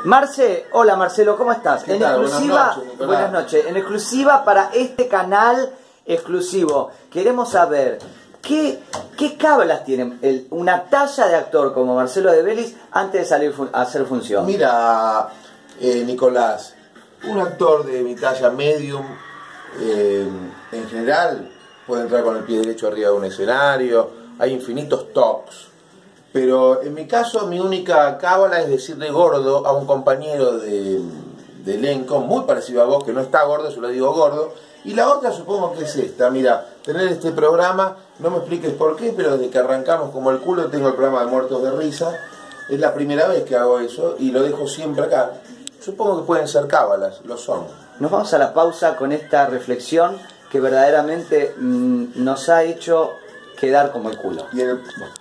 Marce, hola Marcelo, ¿cómo estás? ¿Qué En tal? exclusiva, Buenas noches, en exclusiva para este canal exclusivo, queremos saber qué cábalas tiene una talla de actor como Marcelo de Vélez antes de salir a hacer función. Mira, Nicolás, un actor de mi talla medium, en general, puede entrar con el pie derecho arriba de un escenario, hay infinitos tocs. Pero en mi caso, mi única cábala es decirle gordo a un compañero de elenco, muy parecido a vos, que no está gordo, yo le digo gordo. Y la otra supongo que es esta, mira, tener este programa, no me expliques por qué, pero desde que arrancamos como el culo tengo el programa de Muertos de Risa. Es la primera vez que hago eso y lo dejo siempre acá. Supongo que pueden ser cábalas, lo son. Nos vamos a la pausa con esta reflexión que verdaderamente nos ha hecho quedar como el culo. Y